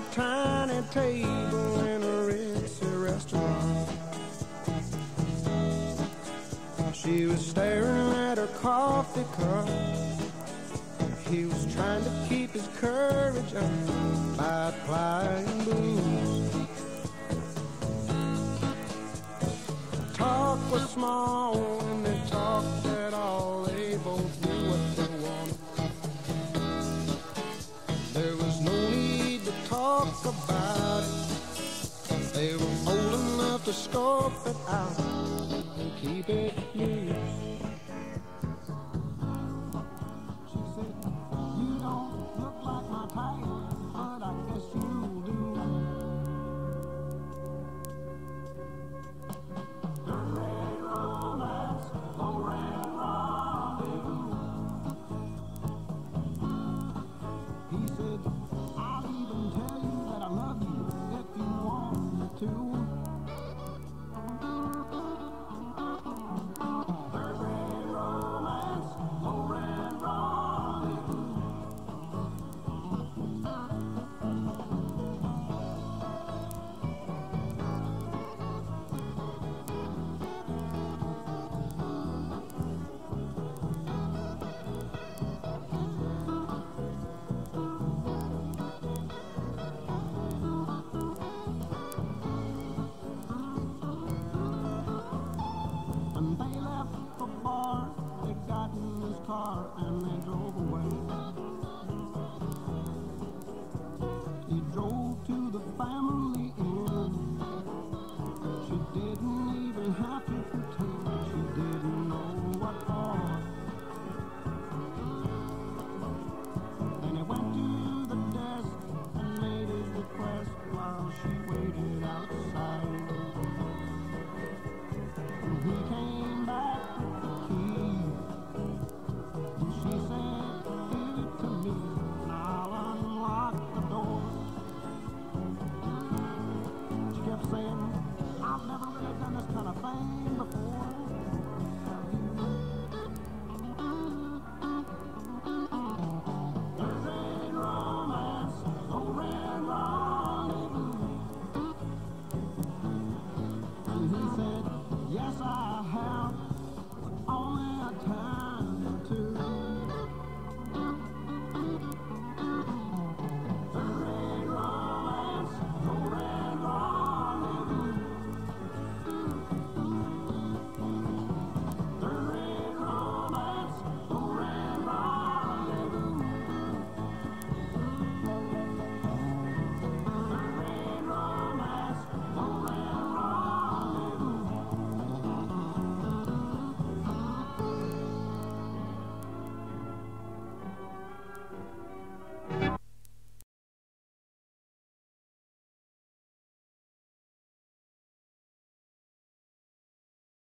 tiny table in a ritzy restaurant. She was staring at her coffee cup. He was trying to keep his courage up by applying booze. Talk was small when they talked at all. They both knew what they wanted. There was no need to talk about it. They were old enough to scope it out and keep it loose. She said, "You don't look like my type, but I guess you do." The red romance, the red rendezvous. He said, "I'll even tell you that I love you if you want me to." The red romance, the red rendezvous. When they left the bar, they got in his car and they drove away. He drove to the family inn. She didn't even have to pretend she didn't know what for. Then he went to the desk and made his request while she waited outside. He came back with the key, and she said, "Give it to me, and I'll unlock the door." She kept saying, "I've never really done this kind of thing